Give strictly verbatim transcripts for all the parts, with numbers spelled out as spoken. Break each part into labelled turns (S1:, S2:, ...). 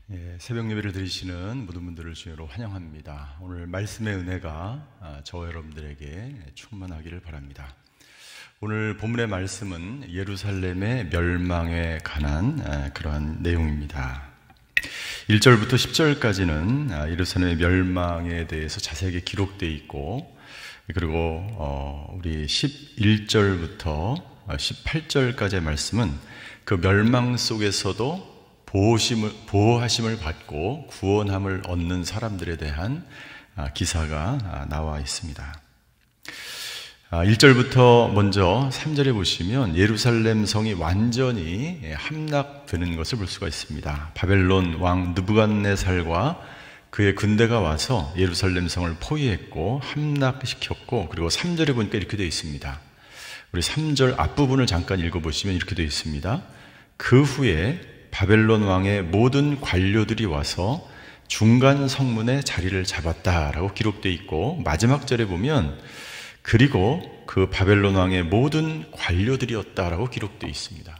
S1: 예, 새벽 예배를 드리시는 모든 분들을 주여로 환영합니다. 오늘 말씀의 은혜가 저와 여러분들에게 충만하기를 바랍니다. 오늘 본문의 말씀은 예루살렘의 멸망에 관한 그러한 내용입니다. 일 절부터 십 절까지는 예루살렘의 멸망에 대해서 자세하게 기록되어 있고, 그리고 우리 십일 절부터 십팔 절까지의 말씀은 그 멸망 속에서도 보호심을, 보호하심을 받고 구원함을 얻는 사람들에 대한 기사가 나와 있습니다. 일 절부터 먼저 삼 절에 보시면 예루살렘 성이 완전히 함락되는 것을 볼 수가 있습니다. 바벨론 왕 느부갓네살과 그의 군대가 와서 예루살렘 성을 포위했고 함락시켰고, 그리고 삼 절에 보니까 이렇게 되어 있습니다. 우리 삼 절 앞부분을 잠깐 읽어보시면 이렇게 되어 있습니다. 그 후에 바벨론 왕의 모든 관료들이 와서 중간 성문에 자리를 잡았다라고 기록되어 있고, 마지막 절에 보면 그리고 그 바벨론 왕의 모든 관료들이었다라고 기록되어 있습니다.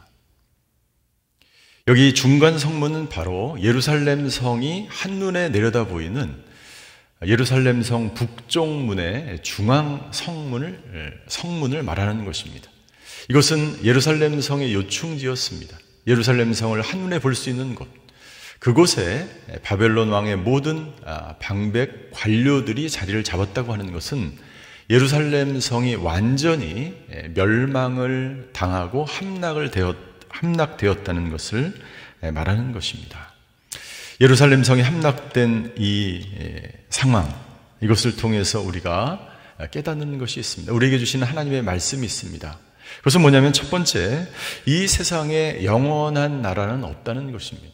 S1: 여기 중간 성문은 바로 예루살렘 성이 한눈에 내려다 보이는 예루살렘 성 북쪽문의 중앙 성문을, 성문을 말하는 것입니다. 이것은 예루살렘 성의 요충지였습니다. 예루살렘 성을 한눈에 볼 수 있는 곳, 그곳에 바벨론 왕의 모든 방백 관료들이 자리를 잡았다고 하는 것은 예루살렘 성이 완전히 멸망을 당하고 함락을 되었, 함락되었다는 것을 말하는 것입니다. 예루살렘 성이 함락된 이 상황, 이것을 통해서 우리가 깨닫는 것이 있습니다. 우리에게 주시는 하나님의 말씀이 있습니다. 그것은 뭐냐면, 첫 번째, 이 세상에 영원한 나라는 없다는 것입니다.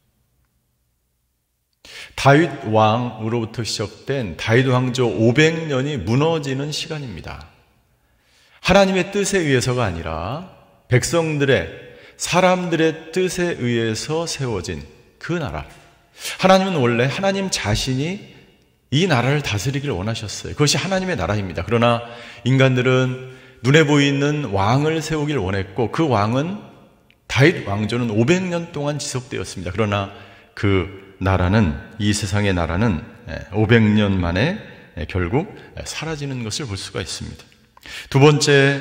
S1: 다윗 왕으로부터 시작된 다윗 왕조 오백 년이 무너지는 시간입니다. 하나님의 뜻에 의해서가 아니라 백성들의, 사람들의 뜻에 의해서 세워진 그 나라. 하나님은 원래 하나님 자신이 이 나라를 다스리기를 원하셨어요. 그것이 하나님의 나라입니다. 그러나 인간들은 눈에 보이는 왕을 세우길 원했고, 그 왕은, 다윗 왕조는 오백 년 동안 지속되었습니다. 그러나 그 나라는, 이 세상의 나라는 오백 년 만에 결국 사라지는 것을 볼 수가 있습니다. 두 번째,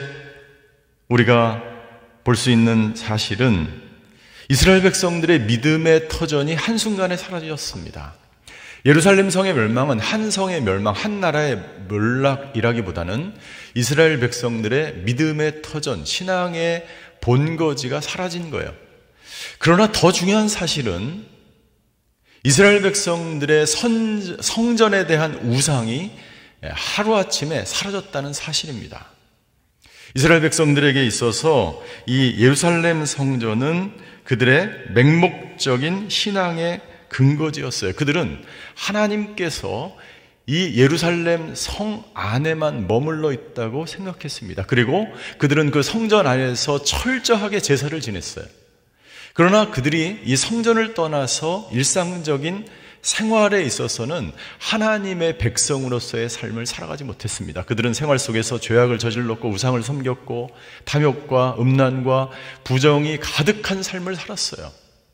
S1: 우리가 볼 수 있는 사실은 이스라엘 백성들의 믿음의 터전이 한순간에 사라졌습니다. 예루살렘 성의 멸망은 한 성의 멸망, 한 나라의 멸락이라기보다는 이스라엘 백성들의 믿음의 터전, 신앙의 본거지가 사라진 거예요. 그러나 더 중요한 사실은 이스라엘 백성들의 선, 성전에 대한 우상이 하루아침에 사라졌다는 사실입니다. 이스라엘 백성들에게 있어서 이 예루살렘 성전은 그들의 맹목적인 신앙의 근거지였어요. 그들은 하나님께서 이 예루살렘 성 안에만 머물러 있다고 생각했습니다. 그리고 그들은 그 성전 안에서 철저하게 제사를 지냈어요. 그러나 그들이 이 성전을 떠나서 일상적인 생활에 있어서는 하나님의 백성으로서의 삶을 살아가지 못했습니다. 그들은 생활 속에서 죄악을 저질렀고 우상을 섬겼고 탐욕과 음란과 부정이 가득한 삶을 살았어요.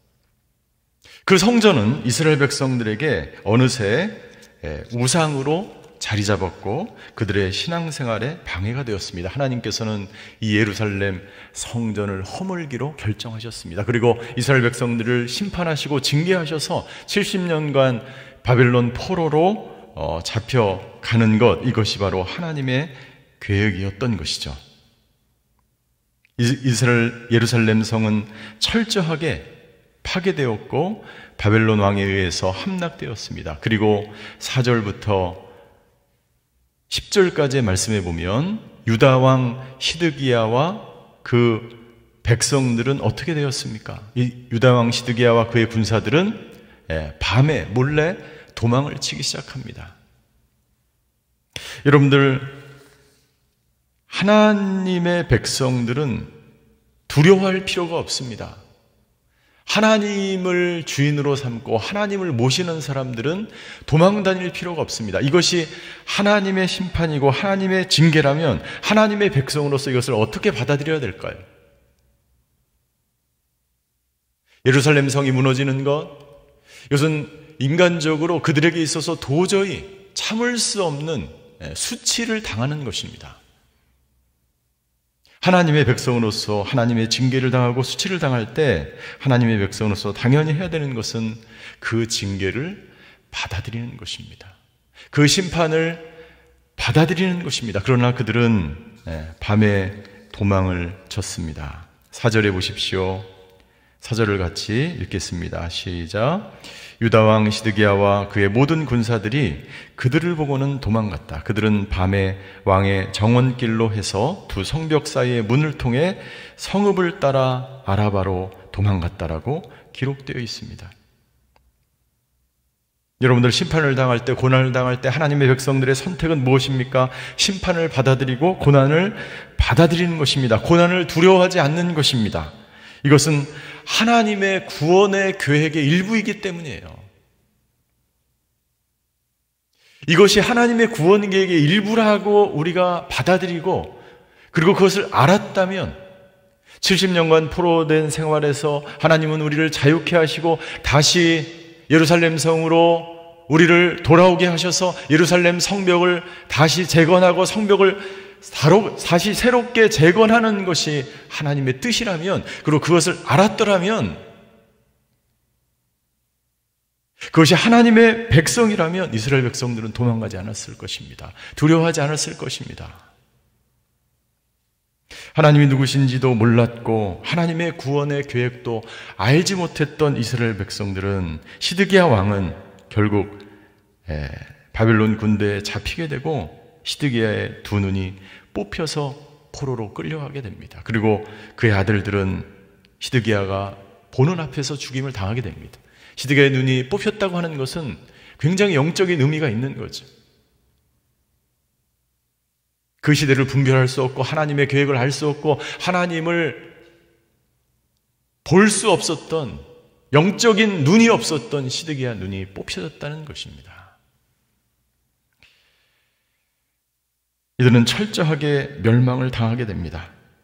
S1: 그 성전은 이스라엘 백성들에게 어느새 우상으로 자리 잡았고 그들의 신앙생활에 방해가 되었습니다. 하나님께서는 이 예루살렘 성전을 허물기로 결정하셨습니다. 그리고 이스라엘 백성들을 심판하시고 징계하셔서 칠십 년간 바벨론 포로로 잡혀가는 것, 이것이 바로 하나님의 계획이었던 것이죠. 이스라엘 예루살렘 성은 철저하게 파괴되었고 바벨론 왕에 의해서 함락되었습니다. 그리고 사 절부터 십 절까지의 말씀에 보면 유다 왕 시드기야와 그 백성들은 어떻게 되었습니까? 이 유다 왕 시드기야와 그의 군사들은 밤에 몰래 도망을 치기 시작합니다. 여러분들, 하나님의 백성들은 두려워할 필요가 없습니다. 하나님을 주인으로 삼고 하나님을 모시는 사람들은 도망 다닐 필요가 없습니다. 이것이 하나님의 심판이고 하나님의 징계라면 하나님의 백성으로서 이것을 어떻게 받아들여야 될까요? 예루살렘 성이 무너지는 것, 이것은 인간적으로 그들에게 있어서 도저히 참을 수 없는 수치를 당하는 것입니다. 하나님의 백성으로서 하나님의 징계를 당하고 수치를 당할 때 하나님의 백성으로서 당연히 해야 되는 것은 그 징계를 받아들이는 것입니다. 그 심판을 받아들이는 것입니다. 그러나 그들은 밤에 도망을 쳤습니다. 사 절에 보십시오. 사 절을 같이 읽겠습니다. 시작. 유다왕 시드기야와 그의 모든 군사들이 그들을 보고는 도망갔다. 그들은 밤에 왕의 정원길로 해서 두 성벽 사이의 문을 통해 성읍을 따라 아라바로 도망갔다라고 기록되어 있습니다. 여러분들 심판을 당할 때, 고난을 당할 때 하나님의 백성들의 선택은 무엇입니까? 심판을 받아들이고 고난을 받아들이는 것입니다. 고난을 두려워하지 않는 것입니다. 이것은 하나님의 구원의 계획의 일부이기 때문이에요. 이것이 하나님의 구원 계획의 일부라고 우리가 받아들이고 그리고 그것을 알았다면 칠십 년간 포로된 생활에서 하나님은 우리를 자유케 하시고 다시 예루살렘 성으로 우리를 돌아오게 하셔서 예루살렘 성벽을 다시 재건하고 성벽을 다시 새롭게 재건하는 것이 하나님의 뜻이라면, 그리고 그것을 알았더라면, 그것이 하나님의 백성이라면 이스라엘 백성들은 도망가지 않았을 것입니다. 두려워하지 않았을 것입니다. 하나님이 누구신지도 몰랐고 하나님의 구원의 계획도 알지 못했던 이스라엘 백성들은 시드기야 왕은 결국 바벨론 군대에 잡히게 되고 시드기야의 두 눈이 뽑혀서 포로로 끌려가게 됩니다. 그리고 그의 아들들은 시드기야가 보는 앞에서 죽임을 당하게 됩니다. 시드기야의 눈이 뽑혔다고 하는 것은 굉장히 영적인 의미가 있는 거죠. 그 시대를 분별할 수 없고 하나님의 계획을 알 수 없고 하나님을 볼 수 없었던, 영적인 눈이 없었던 시드기야 눈이 뽑혀졌다는 것입니다. 이들은 철저하게 멸망을 당하게 됩니다.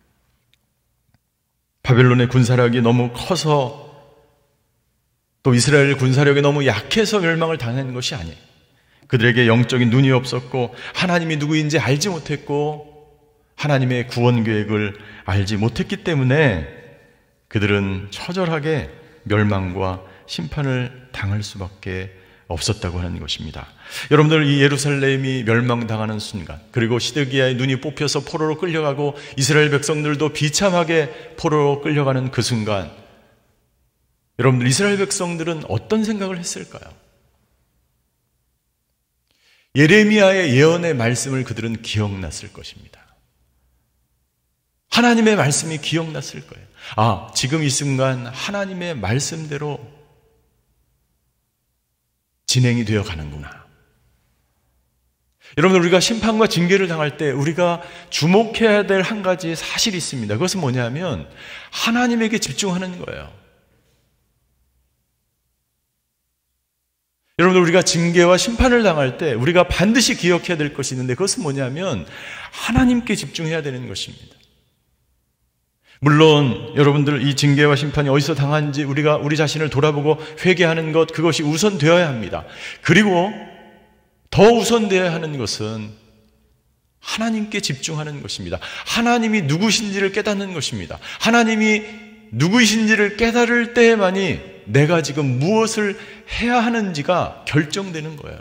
S1: 바벨론의 군사력이 너무 커서 또 이스라엘 군사력이 너무 약해서 멸망을 당한 것이 아니에요. 그들에게 영적인 눈이 없었고 하나님이 누구인지 알지 못했고 하나님의 구원 계획을 알지 못했기 때문에 그들은 처절하게 멸망과 심판을 당할 수밖에 없었다고 하는 것입니다. 여러분들, 이 예루살렘이 멸망당하는 순간, 그리고 시드기야의 눈이 뽑혀서 포로로 끌려가고 이스라엘 백성들도 비참하게 포로로 끌려가는 그 순간, 여러분들 이스라엘 백성들은 어떤 생각을 했을까요? 예레미야의 예언의 말씀을 그들은 기억났을 것입니다. 하나님의 말씀이 기억났을 거예요. 아, 지금 이 순간 하나님의 말씀대로 진행이 되어 가는구나. 여러분들, 우리가 심판과 징계를 당할 때 우리가 주목해야 될 한 가지 사실이 있습니다. 그것은 뭐냐면 하나님에게 집중하는 거예요. 여러분들, 우리가 징계와 심판을 당할 때 우리가 반드시 기억해야 될 것이 있는데 그것은 뭐냐면 하나님께 집중해야 되는 것입니다. 물론 여러분들, 이 징계와 심판이 어디서 당한지 우리가 우리 자신을 돌아보고 회개하는 것, 그것이 우선되어야 합니다. 그리고 더 우선되어야 하는 것은 하나님께 집중하는 것입니다. 하나님이 누구신지를 깨닫는 것입니다. 하나님이 누구이신지를 깨달을 때에만이 내가 지금 무엇을 해야 하는지가 결정되는 거예요.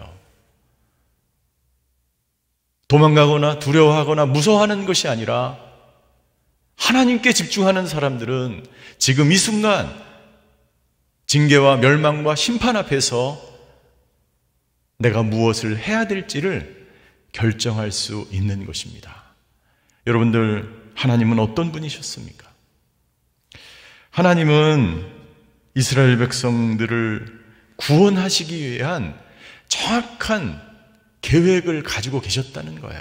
S1: 도망가거나 두려워하거나 무서워하는 것이 아니라 하나님께 집중하는 사람들은 지금 이 순간 징계와 멸망과 심판 앞에서 내가 무엇을 해야 될지를 결정할 수 있는 것입니다. 여러분들, 하나님은 어떤 분이셨습니까? 하나님은 이스라엘 백성들을 구원하시기 위한 정확한 계획을 가지고 계셨다는 거예요.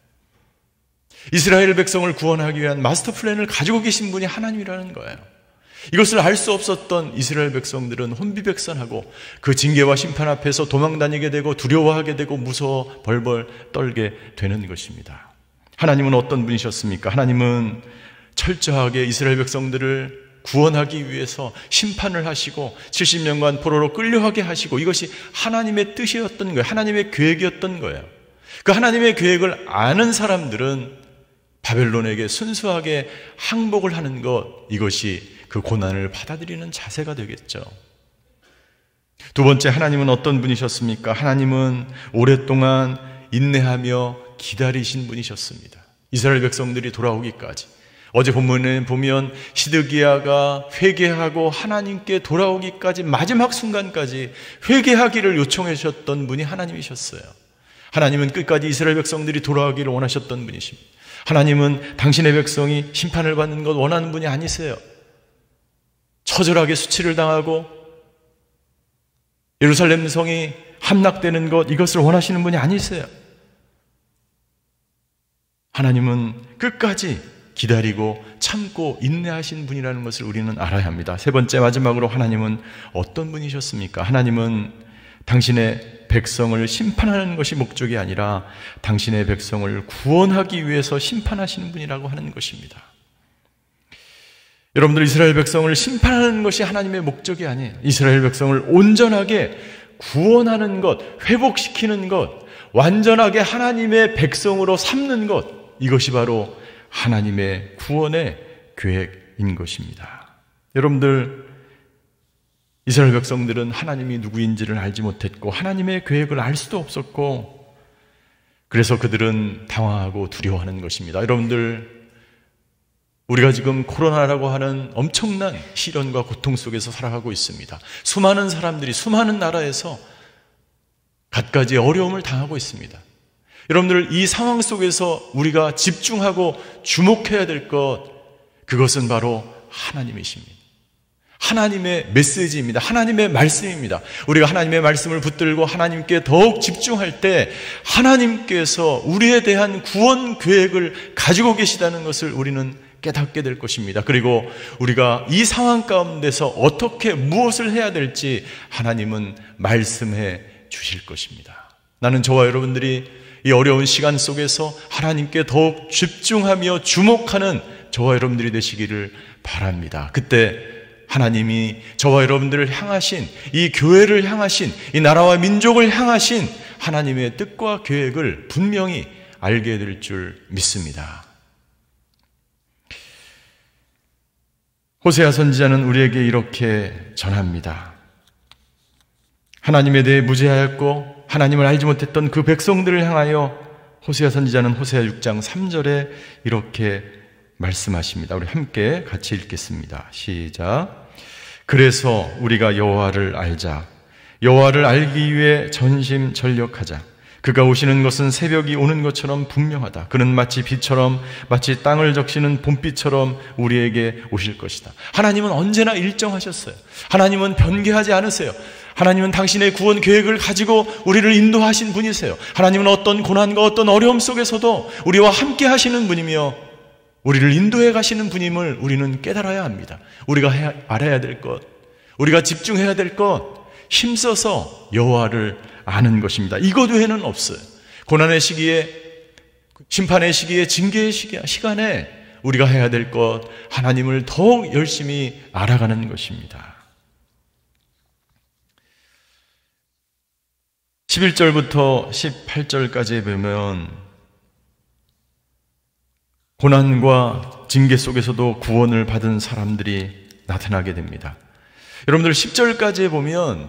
S1: 이스라엘 백성을 구원하기 위한 마스터 플랜을 가지고 계신 분이 하나님이라는 거예요. 이것을 알 수 없었던 이스라엘 백성들은 혼비백산하고 그 징계와 심판 앞에서 도망다니게 되고 두려워하게 되고 무서워 벌벌 떨게 되는 것입니다. 하나님은 어떤 분이셨습니까? 하나님은 철저하게 이스라엘 백성들을 구원하기 위해서 심판을 하시고 칠십 년간 포로로 끌려가게 하시고 이것이 하나님의 뜻이었던 거예요. 하나님의 계획이었던 거예요. 그 하나님의 계획을 아는 사람들은 바벨론에게 순수하게 항복을 하는 것, 이것이 그 고난을 받아들이는 자세가 되겠죠. 두 번째, 하나님은 어떤 분이셨습니까? 하나님은 오랫동안 인내하며 기다리신 분이셨습니다. 이스라엘 백성들이 돌아오기까지. 어제 본문에 보면 시드기야가 회개하고 하나님께 돌아오기까지 마지막 순간까지 회개하기를 요청해 주셨던 분이 하나님이셨어요. 하나님은 끝까지 이스라엘 백성들이 돌아오기를 원하셨던 분이십니다. 하나님은 당신의 백성이 심판을 받는 것 원하는 분이 아니세요. 처절하게 수치를 당하고 예루살렘 성이 함락되는 것, 이것을 원하시는 분이 아니세요. 하나님은 끝까지 기다리고 참고 인내하신 분이라는 것을 우리는 알아야 합니다. 세 번째, 마지막으로 하나님은 어떤 분이셨습니까? 하나님은 당신의 백성을 심판하는 것이 목적이 아니라 당신의 백성을 구원하기 위해서 심판하시는 분이라고 하는 것입니다. 여러분들, 이스라엘 백성을 심판하는 것이 하나님의 목적이 아니에요. 이스라엘 백성을 온전하게 구원하는 것, 회복시키는 것, 완전하게 하나님의 백성으로 삼는 것, 이것이 바로 하나님의 구원의 계획인 것입니다. 여러분들, 이스라엘 백성들은 하나님이 누구인지를 알지 못했고 하나님의 계획을 알 수도 없었고, 그래서 그들은 당황하고 두려워하는 것입니다. 여러분들, 우리가 지금 코로나라고 하는 엄청난 시련과 고통 속에서 살아가고 있습니다. 수많은 사람들이 수많은 나라에서 갖가지 어려움을 당하고 있습니다. 여러분들, 이 상황 속에서 우리가 집중하고 주목해야 될 것, 그것은 바로 하나님이십니다. 하나님의 메시지입니다. 하나님의 말씀입니다. 우리가 하나님의 말씀을 붙들고 하나님께 더욱 집중할 때 하나님께서 우리에 대한 구원 계획을 가지고 계시다는 것을 우리는 깨닫게 될 것입니다. 그리고 우리가 이 상황 가운데서 어떻게 무엇을 해야 될지 하나님은 말씀해 주실 것입니다. 나는 저와 여러분들이 이 어려운 시간 속에서 하나님께 더욱 집중하며 주목하는 저와 여러분들이 되시기를 바랍니다. 그때 하나님이 저와 여러분들을 향하신, 이 교회를 향하신, 이 나라와 민족을 향하신 하나님의 뜻과 계획을 분명히 알게 될 줄 믿습니다. 호세아 선지자는 우리에게 이렇게 전합니다. 하나님에 대해 무죄하였고 하나님을 알지 못했던 그 백성들을 향하여 호세아 선지자는 호세아 육 장 삼 절에 이렇게 말씀하십니다. 우리 함께 같이 읽겠습니다. 시작. 그래서 우리가 여호와를 알자. 여호와를 알기 위해 전심전력하자. 그가 오시는 것은 새벽이 오는 것처럼 분명하다. 그는 마치 빛처럼, 마치 땅을 적시는 봄비처럼 우리에게 오실 것이다. 하나님은 언제나 일정하셨어요. 하나님은 변개하지 않으세요. 하나님은 당신의 구원 계획을 가지고 우리를 인도하신 분이세요. 하나님은 어떤 고난과 어떤 어려움 속에서도 우리와 함께 하시는 분이며 우리를 인도해 가시는 분임을 우리는 깨달아야 합니다. 우리가 해야, 알아야 될 것, 우리가 집중해야 될 것, 힘써서 여호와를 아는 것입니다. 이것 외에는 없어요. 고난의 시기에, 심판의 시기에, 징계의 시간에 우리가 해야 될 것, 하나님을 더욱 열심히 알아가는 것입니다. 십일 절부터 십팔 절까지 보면 고난과 징계 속에서도 구원을 받은 사람들이 나타나게 됩니다. 여러분들, 십 절까지 보면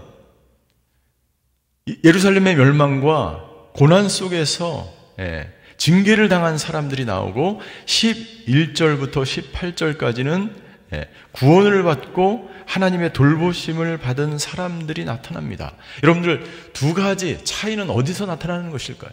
S1: 예루살렘의 멸망과 고난 속에서 징계를 당한 사람들이 나오고, 십일 절부터 십팔 절까지는 구원을 받고 하나님의 돌보심을 받은 사람들이 나타납니다. 여러분들, 두 가지 차이는 어디서 나타나는 것일까요?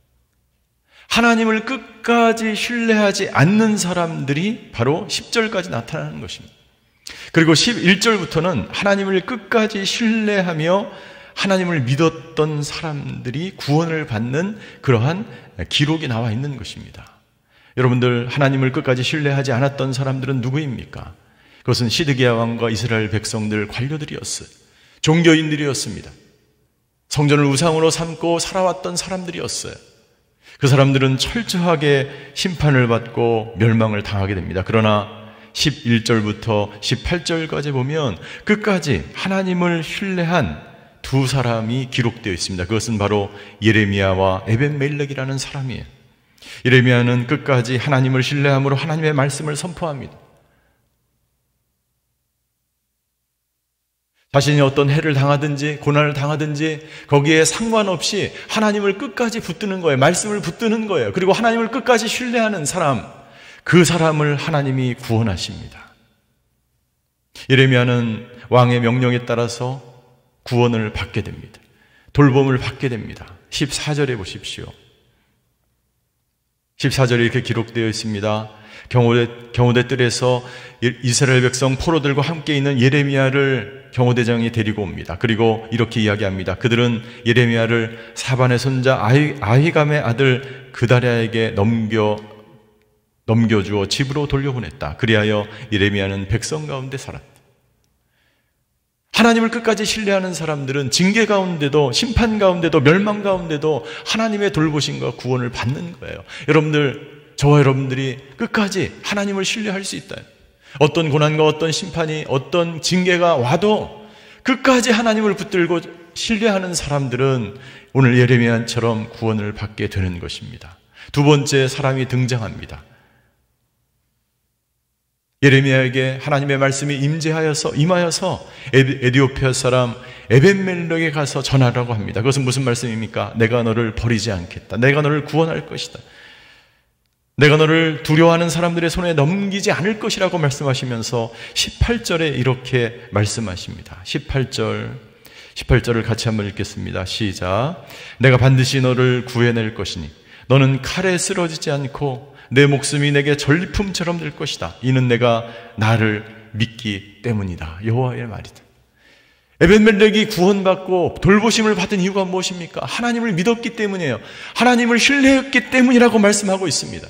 S1: 하나님을 끝까지 신뢰하지 않는 사람들이 바로 십 절까지 나타나는 것입니다. 그리고 십일 절부터는 하나님을 끝까지 신뢰하며 하나님을 믿었던 사람들이 구원을 받는 그러한 기록이 나와 있는 것입니다. 여러분들, 하나님을 끝까지 신뢰하지 않았던 사람들은 누구입니까? 그것은 시드기야 왕과 이스라엘 백성들, 관료들이었어요. 종교인들이었습니다. 성전을 우상으로 삼고 살아왔던 사람들이었어요. 그 사람들은 철저하게 심판을 받고 멸망을 당하게 됩니다. 그러나 십일 절부터 십팔 절까지 보면 끝까지 하나님을 신뢰한 두 사람이 기록되어 있습니다. 그것은 바로 예레미야와 에벤멜렉이라는 사람이에요. 예레미야는 끝까지 하나님을 신뢰함으로 하나님의 말씀을 선포합니다. 자신이 어떤 해를 당하든지 고난을 당하든지 거기에 상관없이 하나님을 끝까지 붙드는 거예요. 말씀을 붙드는 거예요. 그리고 하나님을 끝까지 신뢰하는 사람, 그 사람을 하나님이 구원하십니다. 예레미야는 왕의 명령에 따라서 구원을 받게 됩니다. 돌봄을 받게 됩니다. 십사 절에 보십시오. 십사 절에 이렇게 기록되어 있습니다. 경호대, 경호대 뜰에서 이스라엘 백성 포로들과 함께 있는 예레미야를 경호대장이 데리고 옵니다. 그리고 이렇게 이야기합니다. 그들은 예레미야를 사반의 손자 아히, 아히감의 아들 그다랴에게 넘겨, 넘겨주어 집으로 돌려보냈다. 그리하여 예레미야는 백성 가운데 살았다. 하나님을 끝까지 신뢰하는 사람들은 징계 가운데도 심판 가운데도 멸망 가운데도 하나님의 돌보심과 구원을 받는 거예요. 여러분들, 저와 여러분들이 끝까지 하나님을 신뢰할 수 있다. 어떤 고난과 어떤 심판이 어떤 징계가 와도 끝까지 하나님을 붙들고 신뢰하는 사람들은 오늘 예레미야처럼 구원을 받게 되는 것입니다. 두 번째 사람이 등장합니다. 예레미야에게 하나님의 말씀이 임재하여서 임하여서 에디오피아 사람 에벤멜렉에 가서 전하라고 합니다. 그것은 무슨 말씀입니까? 내가 너를 버리지 않겠다. 내가 너를 구원할 것이다. 내가 너를 두려워하는 사람들의 손에 넘기지 않을 것이라고 말씀하시면서 십팔 절에 이렇게 말씀하십니다. 십팔 절, 십팔 절을 같이 한번 읽겠습니다. 시작. 내가 반드시 너를 구해낼 것이니 너는 칼에 쓰러지지 않고 내 목숨이 내게 전리품처럼 될 것이다. 이는 내가 나를 믿기 때문이다. 여호와의 말이다. 에벤멜렉이 구원받고 돌보심을 받은 이유가 무엇입니까? 하나님을 믿었기 때문이에요. 하나님을 신뢰했기 때문이라고 말씀하고 있습니다.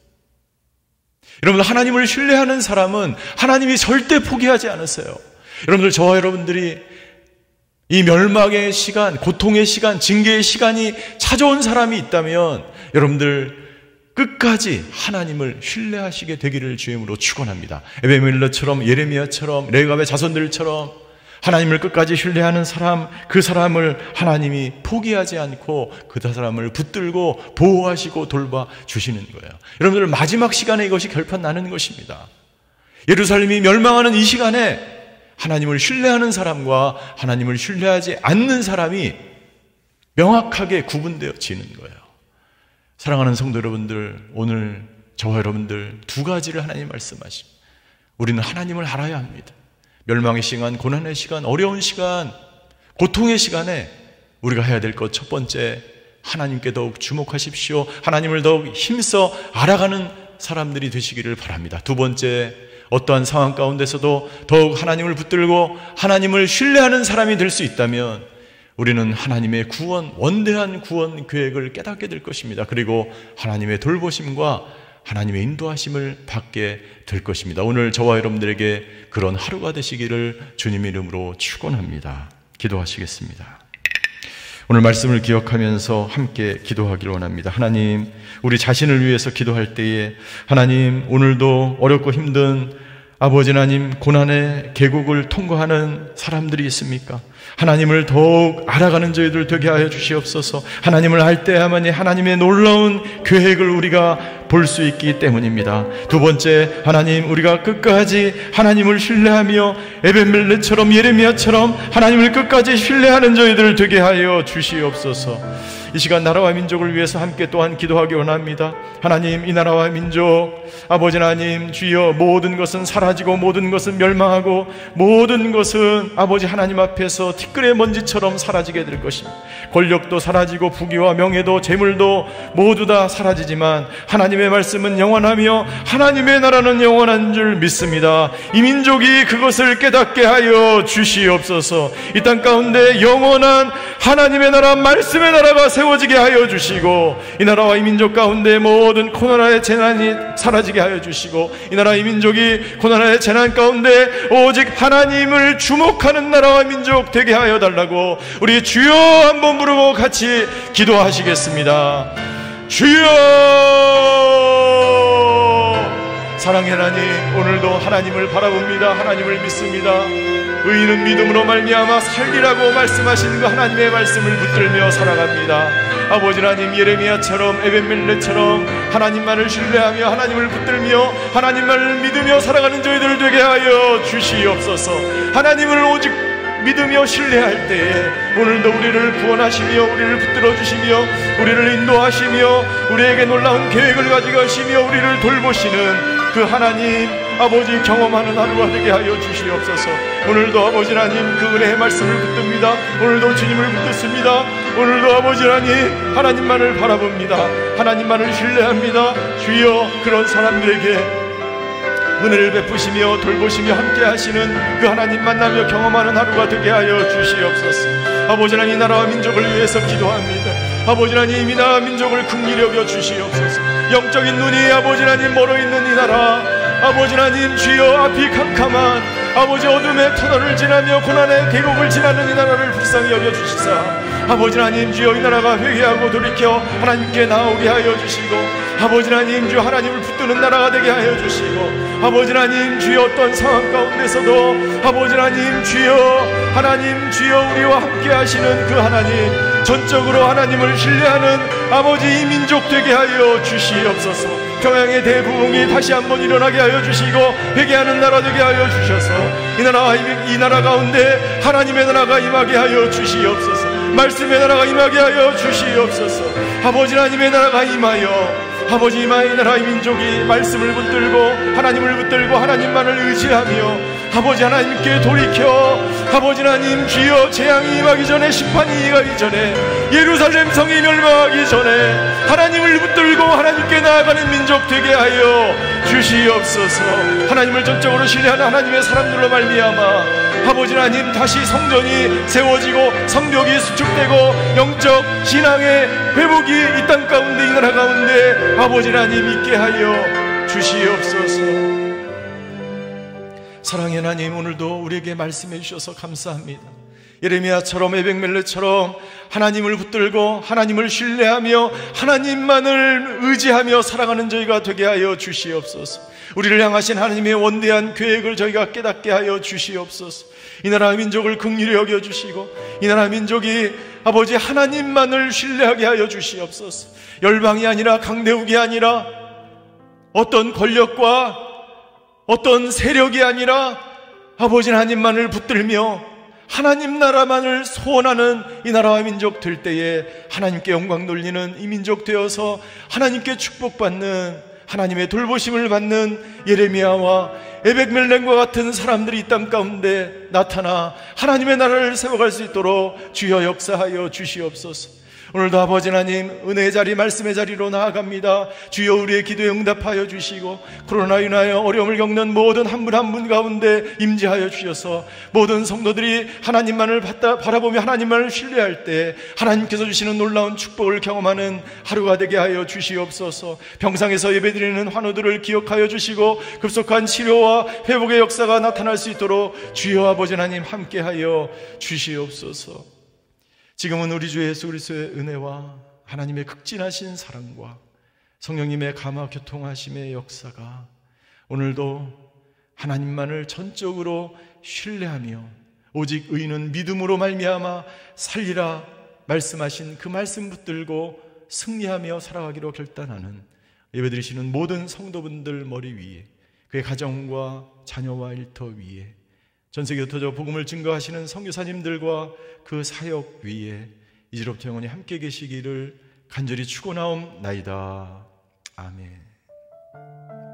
S1: 여러분, 하나님을 신뢰하는 사람은 하나님이 절대 포기하지 않았어요. 여러분들, 저와 여러분들이 이 멸망의 시간, 고통의 시간, 징계의 시간이 찾아온 사람이 있다면 여러분들 끝까지 하나님을 신뢰하시게 되기를 주임으로 축원합니다. 에벤멜렉처럼 예레미야처럼 레갑의 자손들처럼 하나님을 끝까지 신뢰하는 사람, 그 사람을 하나님이 포기하지 않고 그 사람을 붙들고 보호하시고 돌봐 주시는 거예요. 여러분들, 마지막 시간에 이것이 결판 나는 것입니다. 예루살렘이 멸망하는 이 시간에 하나님을 신뢰하는 사람과 하나님을 신뢰하지 않는 사람이 명확하게 구분되어지는 거예요. 사랑하는 성도 여러분들, 오늘 저와 여러분들 두 가지를 하나님 말씀하십니다. 우리는 하나님을 알아야 합니다. 멸망의 시간, 고난의 시간, 어려운 시간, 고통의 시간에 우리가 해야 될 것 첫 번째, 하나님께 더욱 주목하십시오. 하나님을 더욱 힘써 알아가는 사람들이 되시기를 바랍니다. 두 번째, 어떠한 상황 가운데서도 더욱 하나님을 붙들고 하나님을 신뢰하는 사람이 될 수 있다면 우리는 하나님의 구원, 원대한 구원 계획을 깨닫게 될 것입니다. 그리고 하나님의 돌보심과 하나님의 인도하심을 받게 될 것입니다. 오늘 저와 여러분들에게 그런 하루가 되시기를 주님 이름으로 축원합니다. 기도하시겠습니다. 오늘 말씀을 기억하면서 함께 기도하기를 원합니다. 하나님, 우리 자신을 위해서 기도할 때에 하나님, 오늘도 어렵고 힘든 아버지 하나님, 고난의 계곡을 통과하는 사람들이 있습니까? 하나님을 더욱 알아가는 저희들 되게 하여 주시옵소서. 하나님을 알 때야만이 하나님의 놀라운 계획을 우리가 볼 수 있기 때문입니다. 두 번째, 하나님, 우리가 끝까지 하나님을 신뢰하며 에벤멜렉처럼 예레미야처럼 하나님을 끝까지 신뢰하는 저희들 되게 하여 주시옵소서. 이 시간 나라와 민족을 위해서 함께 또한 기도하기 원합니다. 하나님, 이 나라와 민족, 아버지 하나님, 주여, 모든 것은 사라지고 모든 것은 멸망하고 모든 것은 아버지 하나님 앞에서 티끌의 먼지처럼 사라지게 될 것입니다. 권력도 사라지고 부귀와 명예도 재물도 모두 다 사라지지만 하나님의 말씀은 영원하며 하나님의 나라는 영원한 줄 믿습니다. 이 민족이 그것을 깨닫게 하여 주시옵소서. 이 땅 가운데 영원한 하나님의 나라, 말씀의 나라가 세워지게 하여 주시고, 이 나라와 이 민족 가운데 모든 고난의 재난이 사라지게 하여 주시고, 이 나라 이 민족이 고난의 재난 가운데 오직 하나님을 주목하는 나라와 민족 되게 하여 달라고 우리 주여 한번 부르고 같이 기도하시겠습니다. 주여, 사랑의 하나님, 오늘도 하나님을 바라봅니다. 하나님을 믿습니다. 의인은 믿음으로 말미암아 살리라고 말씀하신 그 하나님의 말씀을 붙들며 살아갑니다. 아버지 하나님, 예레미야처럼 에벤멜렉처럼 하나님만을 신뢰하며 하나님을 붙들며 하나님만을 믿으며 살아가는 저희들 되게 하여 주시옵소서. 하나님을 오직 믿으며 신뢰할 때에 오늘도 우리를 구원하시며 우리를 붙들어 주시며 우리를 인도하시며 우리에게 놀라운 계획을 가지고 가시며 우리를 돌보시는 그 하나님 아버지 경험하는 하루가 되게 하여 주시옵소서. 오늘도 아버지 하나님 그 은혜의 말씀을 붙듭니다. 오늘도 주님을 붙듭니다. 오늘도 아버지 하나님 하나님만을 바라봅니다. 하나님만을 신뢰합니다. 주여, 그런 사람들에게 은혜를 베푸시며 돌보시며 함께 하시는 그 하나님 만나며 경험하는 하루가 되게 하여 주시옵소서. 아버지 하나님, 이 나라와 민족을 위해서 기도합니다. 아버지 하나님, 이 나라와 민족을 긍휼히 여겨 주시옵소서. 영적인 눈이 아버지 하나님 멀어있는 이 나라, 아버지 하나님 주여, 앞이 캄캄한 아버지 어둠의 터널을 지나며 고난의 계곡을 지나는 이 나라를 불쌍히 여겨주시사 아버지 하나님 주여, 이 나라가 회개하고 돌이켜 하나님께 나오게 하여 주시고 아버지 하나님 주여, 하나님을 붙드는 나라가 되게 하여 주시고 아버지 하나님 주여, 어떤 상황 가운데서도 아버지 하나님 주여, 하나님 주여, 우리와 함께 하시는 그 하나님, 전적으로 하나님을 신뢰하는 아버지 이 민족 되게 하여 주시옵소서. 평양의 대부흥이 다시 한번 일어나게 하여 주시고 회개하는 나라 되게 하여 주셔서 이 나라, 이 나라 가운데 하나님의 나라가 임하게 하여 주시옵소서. 말씀의 나라가 임하게 하여 주시옵소서. 아버지 하나님의 나라가 임하여 아버지 이마의 나라의 민족이 말씀을 붙들고 하나님을 붙들고 하나님만을 의지하며 아버지 하나님께 돌이켜 아버지 하나님 주여, 재앙이 임하기 전에, 심판이 임하기 전에, 예루살렘 성이 멸망하기 전에 하나님을 붙들고 하나님께 나아가는 민족 되게 하여 주시옵소서. 하나님을 전적으로 신뢰하는 하나님의 사람들로 말미암아 아버지 하나님 다시 성전이 세워지고 성벽이 수축되고 영적 신앙의 회복이 이 땅 가운데, 이 나라 가운데 아버지 하나님 있게 하여 주시옵소서. 사랑의 하나님, 오늘도 우리에게 말씀해 주셔서 감사합니다. 예레미야처럼 에벤멜렉처럼 하나님을 붙들고 하나님을 신뢰하며 하나님만을 의지하며 살아가는 저희가 되게 하여 주시옵소서. 우리를 향하신 하나님의 원대한 계획을 저희가 깨닫게 하여 주시옵소서. 이 나라 민족을 긍휼히 여겨주시고 이 나라 민족이 아버지 하나님만을 신뢰하게 하여 주시옵소서. 열방이 아니라, 강대국이 아니라, 어떤 권력과 어떤 세력이 아니라 아버지 하나님만을 붙들며 하나님 나라만을 소원하는 이 나라와 민족 될 때에 하나님께 영광 돌리는 이 민족 되어서 하나님께 축복받는, 하나님의 돌보심을 받는 예레미야와 에벤멜렉과 같은 사람들이 이 땅 가운데 나타나 하나님의 나라를 세워갈 수 있도록 주여 역사하여 주시옵소서. 오늘도 아버지 하나님 은혜의 자리, 말씀의 자리로 나아갑니다. 주여, 우리의 기도에 응답하여 주시고 코로나로 인하여 어려움을 겪는 모든 한 분 한 분 가운데 임재하여 주셔서 모든 성도들이 하나님만을 바라보며 하나님만을 신뢰할 때 하나님께서 주시는 놀라운 축복을 경험하는 하루가 되게 하여 주시옵소서. 병상에서 예배드리는 환우들을 기억하여 주시고 급속한 치료와 회복의 역사가 나타날 수 있도록 주여 아버지 하나님 함께하여 주시옵소서. 지금은 우리 주 예수 그리스도의 은혜와 하나님의 극진하신 사랑과 성령님의 감화 교통하심의 역사가 오늘도 하나님만을 전적으로 신뢰하며 오직 의인은 믿음으로 말미암아 살리라 말씀하신 그 말씀 붙들고 승리하며 살아가기로 결단하는 예배드리시는 모든 성도분들 머리 위에, 그의 가정과 자녀와 일터 위에, 전세계 흩어져 복음을 증거하시는 선교사님들과 그 사역 위에 이제로부터 영원히 함께 계시기를 간절히 축원하옵나이다. 아멘.